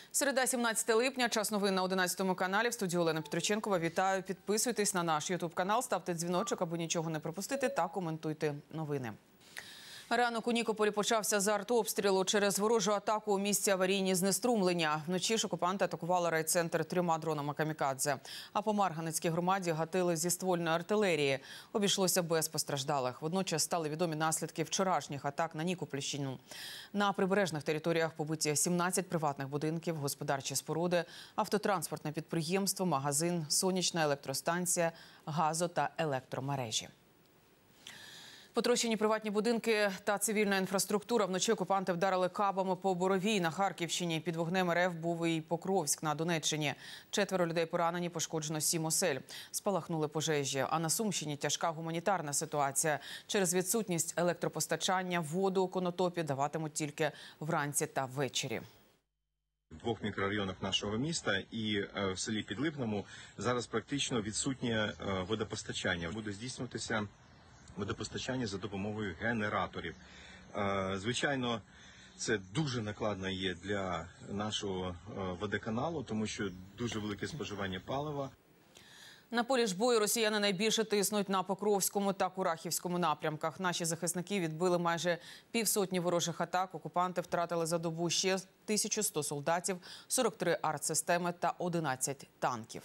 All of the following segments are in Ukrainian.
Середа, 17 липня, час новин на 11 каналі. В студії Олена Петриченкова. Вітаю. Підписуйтесь на наш ютуб-канал, ставте дзвіночок, аби нічого не пропустити, та коментуйте новини. Ранок у Нікополі почався з артобстрілу через ворожу атаку у місці аварійні знеструмлення. Вночі ж окупанти атакували райцентр 3 дронами камікадзе. А по Марганецькій громаді гатили зі ствольної артилерії. Обійшлося без постраждалих. Водночас стали відомі наслідки вчорашніх атак на Нікопольщину. На прибережних територіях побиті 17 приватних будинків, господарчі споруди, автотранспортне підприємство, магазин, сонячна електростанція, газо- та електромережі. Потрощені приватні будинки та цивільна інфраструктура. Вночі окупанти вдарили кабами по Боровій на Харківщині. Під вогнем РФ був і Покровськ на Донеччині. 4 людей поранені, пошкоджено 7 осель. Спалахнули пожежі. А на Сумщині тяжка гуманітарна ситуація. Через відсутність електропостачання воду у Конотопі даватимуть тільки вранці та ввечері. В 2 мікрорайонах нашого міста і в селі Підлипному зараз практично відсутнє водопостачання. Буде здійснюватися водопостачання за допомогою генераторів. Звичайно, це дуже накладно є для нашого водоканалу, тому що дуже велике споживання палива. На полі ж бою росіяни найбільше тиснуть на Покровському та Курахівському напрямках. Наші захисники відбили майже півсотні ворожих атак. Окупанти втратили за добу ще 1100 солдатів, 43 артсистеми та 11 танків.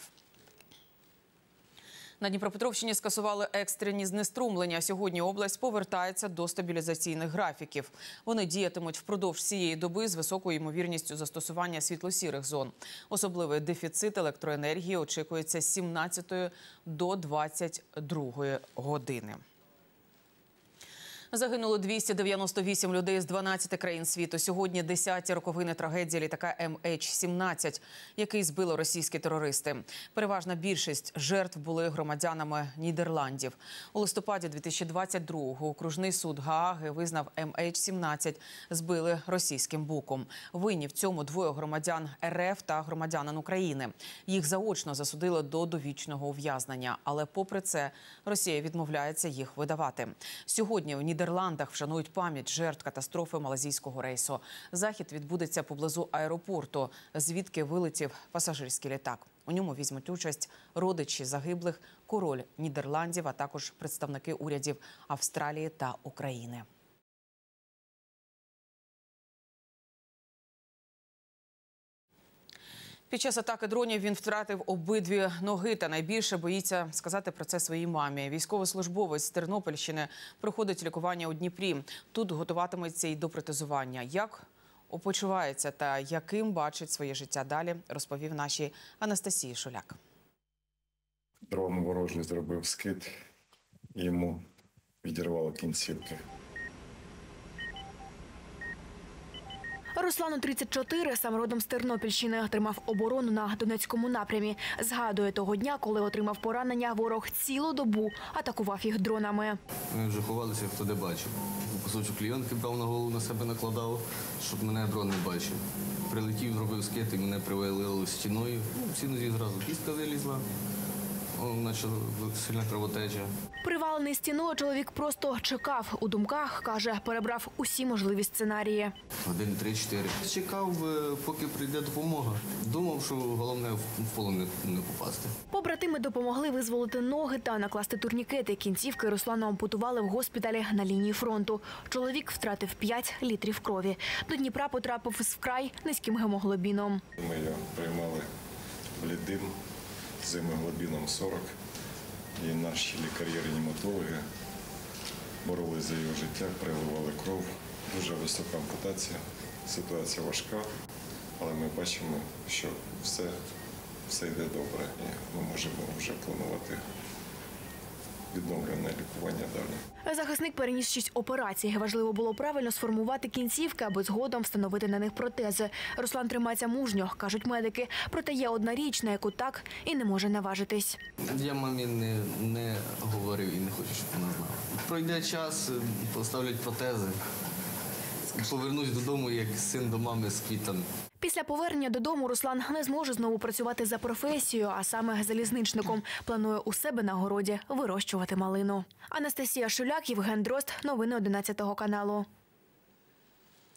На Дніпропетровщині скасували екстрені знеструмлення. Сьогодні область повертається до стабілізаційних графіків. Вони діятимуть впродовж всієї доби з високою ймовірністю застосування світло-сірих зон. Особливий дефіцит електроенергії очікується з 17 до 22 години. Загинуло 298 людей з 12 країн світу. Сьогодні 10-ті роковини трагедії літака MH17, який збили російські терористи. Переважна більшість жертв були громадянами Нідерландів. У листопаді 2022-го окружний суд Гааги визнав MH17 збили російським буком. Винні в цьому 2 громадян РФ та громадянин України. Їх заочно засудили до довічного ув'язнення. Але попри це Росія відмовляється їх видавати. Сьогодні у Нідерландах вшанують пам'ять жертв катастрофи малазійського рейсу. Захід відбудеться поблизу аеропорту, звідки вилетів пасажирський літак. У ньому візьмуть участь родичі загиблих, король Нідерландів, а також представники урядів Австралії та України. Під час атаки дронів він втратив обидві ноги та найбільше боїться сказати про це своїй мамі. Військовослужбовець з Тернопільщини проходить лікування у Дніпрі. Тут готуватиметься й до протезування. Як почувається та яким бачить своє життя далі, розповів нашій Анастасії Шуляк. Дрон ворожий зробив скид, і йому відірвало кінцівки. Руслану 34, сам родом з Тернопільщини, тримав оборону на Донецькому напрямі. Згадує того дня, коли отримав поранення, ворог цілу добу атакував їх дронами. Ми вже ховалися, хто де бачив. Кусочок клійонки брав на голову, на себе накладав, щоб мене дрон не бачив. Прилетів, зробив скид і мене привалило стіною. Всі нозі зразу кістка вилізла. Почала сильна кровотеча. Привалений стіною чоловік просто чекав. У думках, каже, перебрав усі можливі сценарії. 1, 3, 4. Чекав, поки прийде допомога. Думав, що головне в полон не попасти. Побратими допомогли визволити ноги та накласти турнікети. Кінцівки Руслану ампутували в госпіталі на лінії фронту. Чоловік втратив 5 літрів крові. До Дніпра потрапив з вкрай низьким гемоглобіном. Ми його приймали блідим з гемоглобіном 40. І наші лікарі-реаніматологи боролись за його життя, переливали кров. Дуже висока ампутація, ситуація важка, але ми бачимо, що все йде добре. І ми можемо вже планувати відновлене лікування далі. Захисник переніс 6 операцій. Важливо було правильно сформувати кінцівки, аби згодом встановити на них протези. Руслан тримається мужньо, кажуть медики. Проте є одна річ, на яку так і не може наважитись. Я мамі не говорив і не хочу, щоб вона знала. Пройде час, поставлять протези. Повернусь додому, як син до мами з квітами. Після повернення додому Руслан не зможе знову працювати за професією, а саме залізничником. Планує у себе на городі вирощувати малину. Анастасія Шуляк, Євген Дрозд. Новини 11 каналу.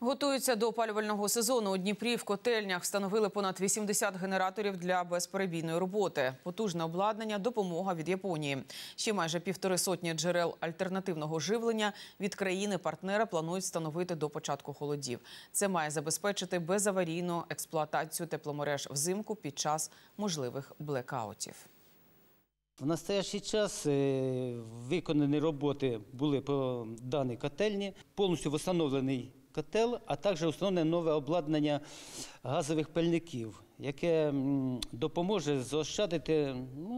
Готуються до опалювального сезону. У Дніпрі в котельнях встановили понад 80 генераторів для безперебійної роботи. Потужне обладнання – допомога від Японії. Ще майже 1,5 сотні джерел альтернативного живлення від країни-партнера планують встановити до початку холодів. Це має забезпечити безаварійну експлуатацію тепломереж взимку під час можливих блекаутів. В настоящий час виконані роботи були по даній котельні, повністю встановлений котел, а також встановлене нове обладнання газових пальників, яке допоможе заощадити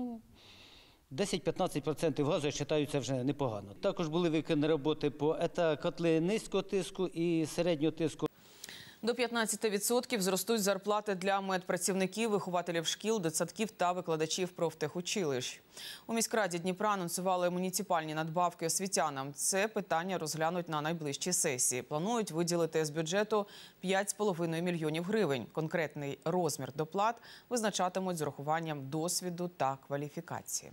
10-15% газу, я вважаю, це вже непогано. Також були виконані роботи по котли низького тиску і середнього тиску. До 15% зростуть зарплати для медпрацівників, вихователів шкіл, дитсадків та викладачів профтехучилищ. У міськраді Дніпра анонсували муніципальні надбавки освітянам. Це питання розглянуть на найближчій сесії. Планують виділити з бюджету 5,5 мільйонів гривень. Конкретний розмір доплат визначатимуть з урахуванням досвіду та кваліфікації.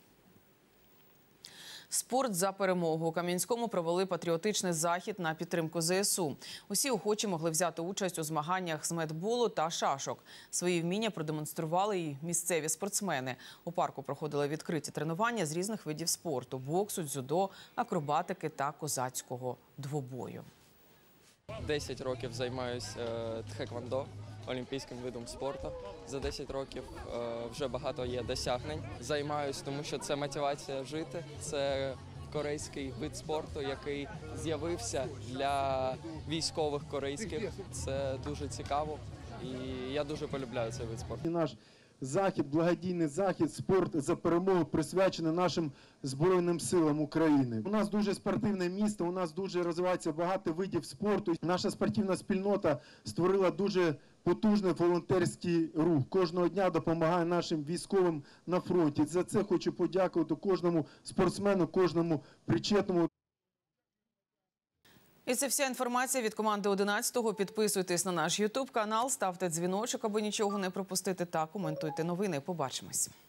Спорт за перемогу. У Кам'янському провели патріотичний захід на підтримку ЗСУ. Усі охочі могли взяти участь у змаганнях з медболу та шашок. Свої вміння продемонстрували і місцеві спортсмени. У парку проходили відкриті тренування з різних видів спорту – боксу, дзюдо, акробатики та козацького двобою. 10 років займаюся тхеквондо, олімпійським видом спорту. За 10 років вже багато є досягнень. Займаюся, тому що це мотивація жити. Це корейський вид спорту, який з'явився для військових корейських. Це дуже цікаво і я дуже полюбляю цей вид спорту. Наш захід, благодійний захід «Спорт за перемогу» присвячений нашим Збройним силам України. У нас дуже спортивне місто, у нас дуже розвивається багато видів спорту. Наша спортивна спільнота створила дуже потужний волонтерський рух. Кожного дня допомагає нашим військовим на фронті. За це хочу подякувати кожному спортсмену, кожному причетному. І це вся інформація від команди 11-го. Підписуйтесь на наш YouTube-канал, ставте дзвіночок, аби нічого не пропустити, та коментуйте новини. Побачимось.